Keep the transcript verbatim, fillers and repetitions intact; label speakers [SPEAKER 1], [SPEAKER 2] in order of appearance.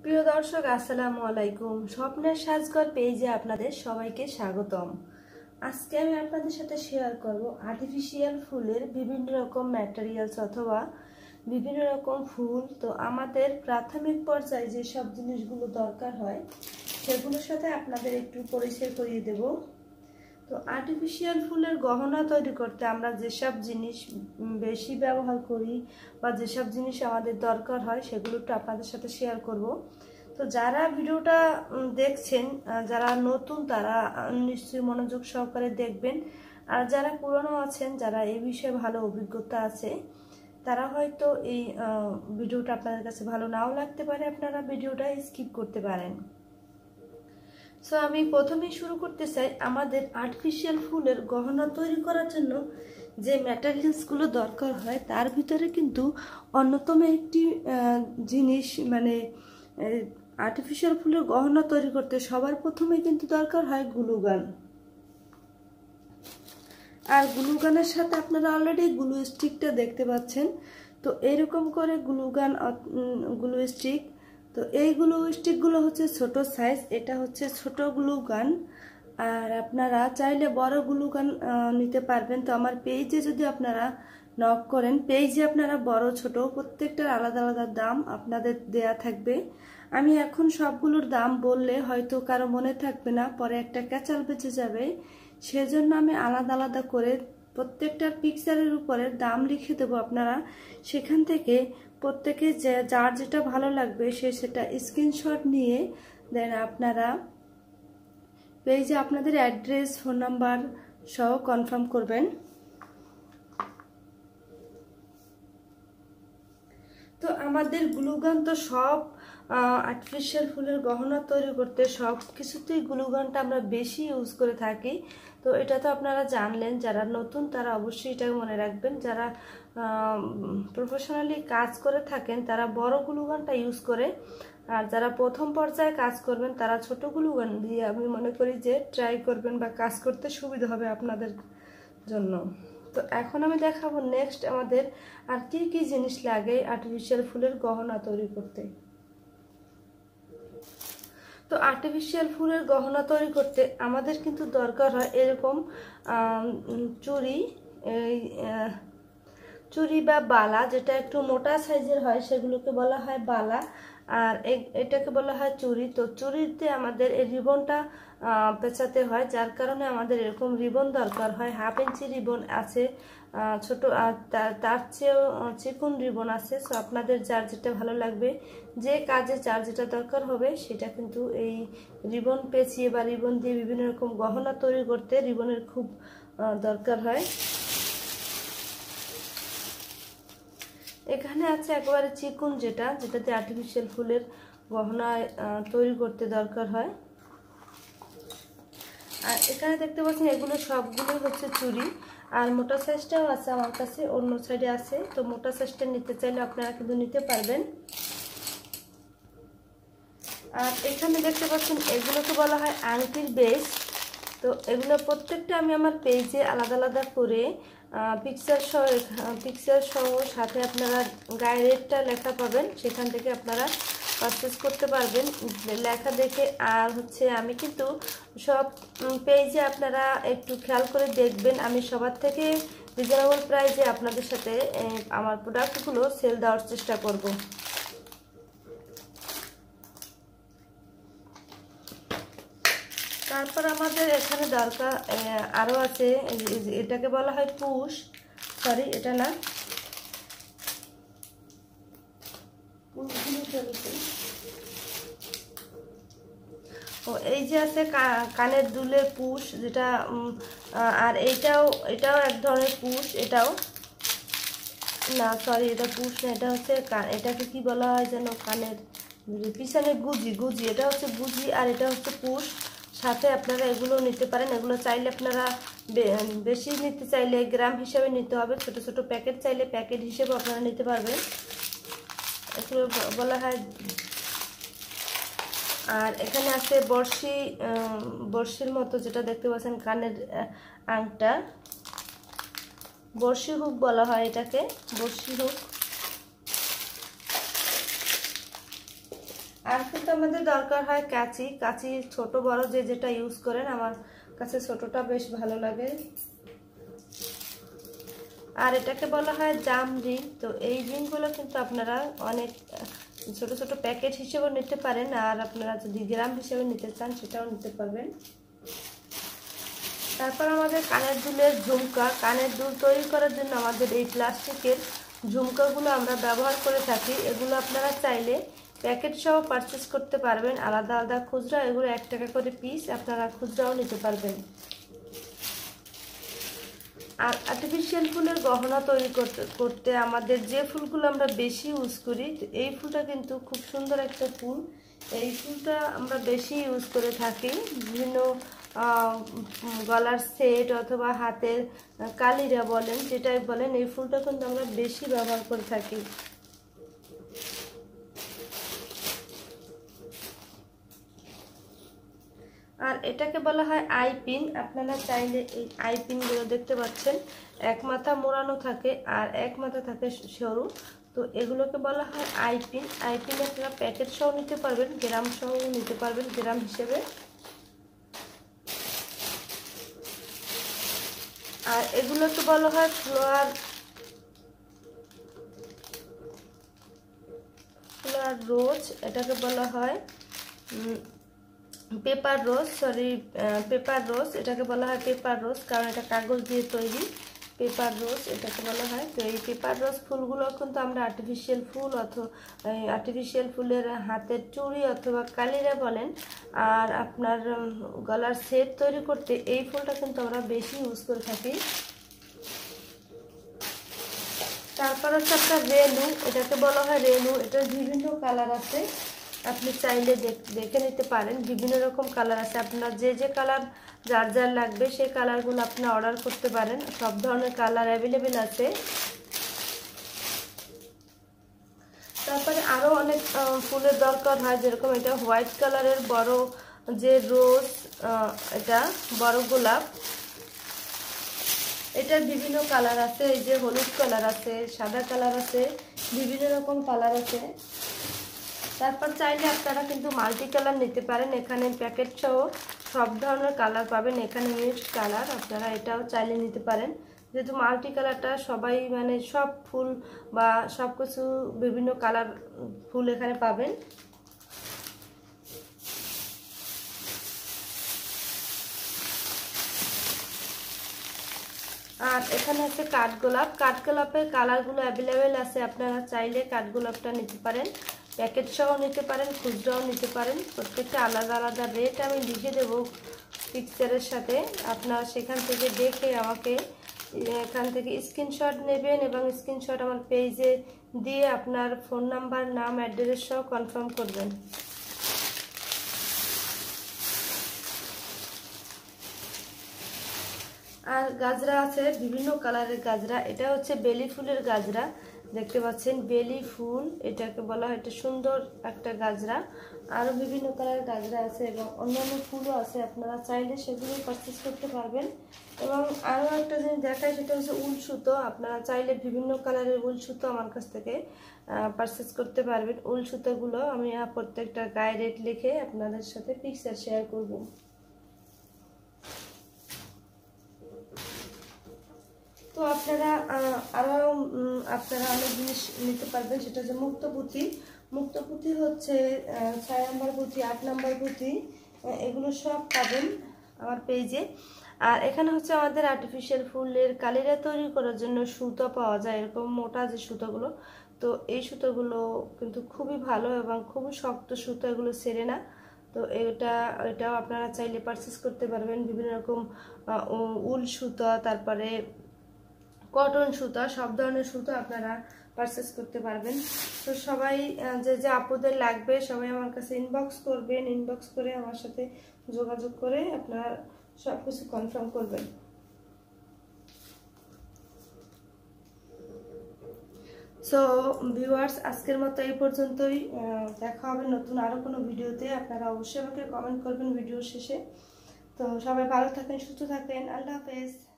[SPEAKER 1] প্রিয় দর্শক আসসালামু আলাইকুম। স্বপ্নের সাজঘর পেজে আপনাদের সবাইকে স্বাগতম। আজকে আমি আপনাদের সাথে শেয়ার করব আর্টিফিশিয়াল ফুলের বিভিন্ন রকম ম্যাটেরিয়ালস অথবা বিভিন্ন রকম ফুল। তো আমাদের প্রাথমিক পর্যায়ে যে সব জিনিসগুলো দরকার হয় সেগুলোর সাথে আপনাদের একটু পরিচয় করিয়ে দেব। তো আর্টিফিশিয়াল ফুলের গহনা তৈরি করতে আমরা যেসব জিনিস বেশি ব্যবহার করি বা যেসব জিনিস আমাদের দরকার হয় সেগুলো একটু আপনাদের সাথে শেয়ার করব। তো যারা ভিডিওটা দেখছেন, যারা নতুন তারা নিশ্চয়ই মনোযোগ সহকারে দেখবেন, আর যারা পুরনো আছেন, যারা এই বিষয়ে ভালো অভিজ্ঞতা আছে, তারা হয়তো এই ভিডিওটা আপনাদের কাছে ভালো নাও লাগতে পারে, আপনারা ভিডিওটা স্কিপ করতে পারেন। সো আমি প্রথমেই শুরু করতে চাই আমাদের আর্টিফিশিয়াল ফুলের গহনা তৈরি করার জন্য যে ম্যাটেরিয়ালসগুলো দরকার হয় তার ভিতরে কিন্তু অন্যতম একটি জিনিস, মানে আর্টিফিশিয়াল ফুলের গহনা তৈরি করতে সবার প্রথমে কিন্তু দরকার হয় গ্লুগান। আর গ্লুগানের সাথে আপনারা অলরেডি গ্লু স্টিকটা দেখতে পাচ্ছেন। তো এরকম করে গ্লুগান গ্লু স্টিক, তো এই গ্লু স্টিকগুলো হচ্ছে ছোট সাইজ, এটা হচ্ছে ছোট গ্লুগান। আর আপনারা চাইলে বড় গ্লুগান নিতে পারবেন। তো আমার পেজে যদি আপনারা নক করেন, পেজে আপনারা বড় ছোট প্রত্যেকটার আলাদা আলাদা দাম আপনাদের দেয়া থাকবে। আমি এখন সবগুলোর দাম বললে হয়তো কারো মনে থাকবে না, পরে একটা ক্যাচাল বেঁচে যাবে, সেজন্য আমি আলাদা আলাদা করে প্রত্যেকটার পিকচারের উপরে দাম লিখে দেবো। আপনারা সেখান থেকে প্রত্যেকে যে যার যেটা ভালো লাগবে সে সেটা স্ক্রিনশট নিয়ে দেন আপনারা পেজে আপনাদের অ্যাড্রেস, ফোন নাম্বার সহ কনফার্ম করবেন। তো আমাদের গ্লুগান তো সব আর্টিফিশিয়াল ফুলের গহনা তৈরি করতে সব কিছুতেই গ্লুগানটা আমরা বেশি ইউজ করে থাকি। তো এটা তো আপনারা জানলেন, যারা নতুন তারা অবশ্যই এটা মনে রাখবেন। যারা প্রফেশনালি কাজ করে থাকেন তারা বড় গ্লুগানটা ইউজ করে, আর যারা প্রথম পর্যায়ে কাজ করবেন তারা ছোট গ্লুগান দিয়ে আমি মনে করি যে ট্রাই করবেন বা কাজ করতে সুবিধা হবে আপনাদের জন্য। তো এখন আমি দেখাবো নেক্সট আমাদের আর কি কি জিনিস লাগে আর্টিফিশিয়াল ফুলের গহনা তৈরি করতে। তো আর্টিফিশিয়াল ফুলের গহনা তৈরি করতে আমাদের কিন্তু দরকার হয় এরকম চুড়ি, এই চুড়ি বা বালা, যেটা একটু মোটা সাইজের হয় সেগুলোকে বলা হয় বালা, আর এটাকে বলা হয় চুড়ি। তো চুড়িতে আমাদের এই রিবনটা পেঁচাতে হয়, যার কারণে আমাদের এরকম রিবন দরকার হয়। হাফ ইঞ্চি রিবন আছে, ছোট তার চেয়েও চিকন রিবন আছে। সো আপনাদের যার যেটা ভালো লাগবে, যে কাজে যার যেটা দরকার হবে সেটা কিন্তু এই রিবন পেঁচিয়ে বা রিবন দিয়ে বিভিন্ন রকম গহনা তৈরি করতে রিবনের খুব দরকার হয়। এখানে আছে একেবারে চিকন, যেটা যেটাতে আর্টিফিশিয়াল ফুলের গহনা তৈরি করতে দরকার হয়। আর এখানে দেখতে পাচ্ছেন এগুলো সবগুলো হচ্ছে চুড়ি, আর মোটা সাইজটাও আছে আমার কাছে, অন্য সাইডে আছে। তো মোটা সাইজটা নিতে চাইলে আপনারা কিন্তু নিতে পারবেন। আর এখানে দেখতে পাচ্ছেন এগুলোকে বলা হয় আংটির বেস। তো এগুলো প্রত্যেকটা আমি আমার পেজে আলাদা আলাদা করে পিকচার সহ পিকচার সহ সাথে আপনারা গায়ে রেটটা লেখা পাবেন, সেখান থেকে আপনারা পারচেস করতে পারবেন লেখা দেখে। আর হচ্ছে আমি কিন্তু সব পেজে আপনারা একটু খেয়াল করে দেখবেন, আমি সবার থেকে রিজনেবল প্রাইসে আপনাদের সাথে আমার প্রোডাক্টগুলো সেল দেওয়ার চেষ্টা করব। তারপর আমাদের এখানে দরকার আরও আছে, এটাকে বলা হয় পুশ, সরি এটা না, ও এই যে আছে কানের দুলের পুশ, যেটা আর এইটাও এটাও এক ধরনের পুশ। এটাও না, সরি এটা পুশ না, এটা হচ্ছে এটাকে কি বলা হয় যেন, কানের পিছনে গুজি, গুজি এটা হচ্ছে গুজি, আর এটা হচ্ছে পুশ। সাথে আপনারা এগুলো নিতে পারেন। এগুলো চাইলে আপনারা বেশি নিতে চাইলে গ্রাম হিসাবে নিতে হবে, ছোট ছোট প্যাকেট চাইলে প্যাকেট হিসেবে আপনারা নিতে পারবেন। এগুলো বলা হয়। আর এখানে আছে বর্ষি, বর্ষির মতো যেটা দেখতে পাচ্ছেন কানের আংটা, বর্ষি হুক বলা হয় এটাকে, বর্ষি হুক। আর কিন্তু আমাদের দরকার হয় কাঁচি। কাঁচি ছোট বড় যে যেটা ইউজ করেন, আমার কাছে ছোটটা বেশ ভালো লাগে। আর এটাকে বলা হয় জাম রিং। তো এই রিংগুলো কিন্তু আপনারা অনেক ছোট ছোট প্যাকেট হিসেবেও নিতে পারেন, আর আপনারা যদি গ্রাম হিসেবে নিতে চান সেটাও নিতে পারবেন। তারপর আমাদের কানের দুলের ঝুমকা। কানের দুল তৈরি করার জন্য আমাদের এই প্লাস্টিকের ঝুমকাগুলো আমরা ব্যবহার করে থাকি। এগুলো আপনারা চাইলে প্যাকেট সহ পারচেস করতে পারবেন, আলাদা আলাদা খুচরা। এগুলো এক টাকা করে পিস, আপনারা খুচরাও নিতে পারবেন। আর আর্টিফিশিয়াল ফুলের গহনা তৈরি করতে করতে আমাদের যে ফুলগুলো আমরা বেশি ইউজ করি, এই ফুলটা কিন্তু খুব সুন্দর একটা ফুল। এই ফুলটা আমরা বেশি ইউজ করে থাকি বিভিন্ন গলার সেট অথবা হাতের কালিরা বলেন, যেটাই বলেন, এই ফুলটা কিন্তু আমরা বেশি ব্যবহার করে থাকি। আর এটাকে বলা হয় আই পিন। আপনারা চাইলে এই আই পিনগুলো দেখতে পাচ্ছেন, এক মাথা মোড়ানো থাকে আর এক মাথা থাকে সরু। তো এগুলোকে বলা হয় আই পিন। আই পিন আপনারা প্যাকেট সহ নিতে পারবেন, গ্রাম সহ নিতে পারবেন, গ্রাম হিসেবে। আর এগুলোকে বলা হয় ফ্লাওয়ার ফ্লাওয়ার রোজ। এটাকে বলা হয় paper rose, sorry paper rose. এটাকে বলা হয় পেপার রোজ কারণ এটা কাগজ দিয়ে তৈরি। পেপার রোজ এটাকে বলা হয়। তো এই পেপার রোজ ফুলগুলো কিন্তু আমরা আর্টিফিশিয়াল ফুল অথবা আর্টিফিশিয়াল ফুলের হাতের চুড়ি অথবা কালিরা বলেন, আর আপনার গলার সেট তৈরি করতে এই ফুলটা কিন্তু আমরা বেশি ইউজ করে থাকি। তারপর হচ্ছে আপনার রেনু। এটাকে বলা হয় রেনু। এটার বিভিন্ন কালার আছে, আপনি চাইলে দেখে নিতে পারেন। বিভিন্ন রকম কালার আছে, আপনার যে যে কালার যার যার লাগবে সেই কালারগুলো আপনি অর্ডার করতে পারেন। সব ধরনের কালার অ্যাভেলেবেল আছে। তারপরে আরও অনেক ফুলের দরকার হয়, যেরকম এটা হোয়াইট কালারের বড় যে রোজ, এটা বড় গোলাপ। এটার বিভিন্ন কালার আছে, এই যে হলুদ কালার আছে, সাদা কালার আছে, বিভিন্ন রকম কালার আছে। তারপর চাইলে আপনারা কিন্তু মাল্টি কালার নিতে পারেন। এখানে প্যাকেট সহ সব ধরনের কালার পাবেন, এখানে মিক্সড কালার। আপনারা এটাও চাইলে নিতে পারেন, যেহেতু মাল্টি কালারটা সবাই মানে সব ফুল বা সব কিছু বিভিন্ন কালার ফুল এখানে পাবেন। আর এখানে আছে কাঠগোলাপ। কাঠগোলাপের কালারগুলো অ্যাভেলেবেল আছে, আপনারা চাইলে কাঠগোলাপটা নিতে পারেন, প্যাকেট সহ নিতে পারেন, খুচরাও নিতে পারেন। প্রত্যেকটা আলাদা আলাদা রেট আমি লিখে দেব পিকচারের সাথে, আপনারা সেখান থেকে দেখে আমাকে এখান থেকে স্ক্রিনশট নেবেন এবং স্ক্রিনশট আমার পেজে দিয়ে আপনার ফোন নাম্বার, নাম, অ্যাড্রেস সহ কনফার্ম করবেন। আর গাজরা আছে বিভিন্ন কালারের গাজরা। এটা হচ্ছে বেলি ফুলের গাজরা, দেখতে পাচ্ছেন বেলি ফুল এটাকে বলা হয়। এটা সুন্দর একটা গাজরা। আরও বিভিন্ন কালারের গাজরা আছে এবং অন্যান্য ফুলও আছে, আপনারা চাইলে সেগুলো পারচেস করতে পারবেন। এবং আরও একটা জিনিস দেখায়, সেটা হচ্ছে উল সুতো। আপনারা চাইলে বিভিন্ন কালারের উল সুতো আমার কাছ থেকে পারচেস করতে পারবেন। উল সুতোগুলো আমি প্রত্যেকটা গায়ে রেট লিখে আপনাদের সাথে পিকচার শেয়ার করব। তো আপনারা আরও আপনারা অনেক জিনিস নিতে পারবেন, সেটা হচ্ছে মুক্তপুঁথি। মুক্তপুঁথি হচ্ছে ছয় নম্বর পুঁথি, আট নম্বর পুঁথি, এগুলো সব পাবেন আমার পেজে। আর এখানে হচ্ছে আমাদের আর্টিফিশিয়াল ফুলের কালিরা তৈরি করার জন্য সুতো পাওয়া যায়, এরকম মোটা যে সুতোগুলো। তো এই সুতোগুলো কিন্তু খুবই ভালো এবং খুবই শক্ত সুতো, এগুলো ছেড়ে না। তো এটা এটাও আপনারা চাইলে পারচেস করতে পারবেন। বিভিন্ন রকম উল সুতো, তারপরে কটন সুতা, সব ধরনের সুতো আপনারা পারচেস করতে পারবেন। তো সবাই যে যে আপুদের লাগবে সবাই আমার কাছে ইনবক্স করবেন, ইনবক্স করে আমার সাথে যোগাযোগ করে আপনারা সব কিছু কনফার্ম করবেন। সো ভিউয়ার্স, আজকের মতো এই পর্যন্তই। দেখা হবে নতুন আরও কোনো ভিডিওতে। আপনারা অবশ্যই আমাকে কমেন্ট করবেন ভিডিও শেষে। তো সবাই ভালো থাকেন, সুস্থ থাকেন। আল্লাহ হাফেজ।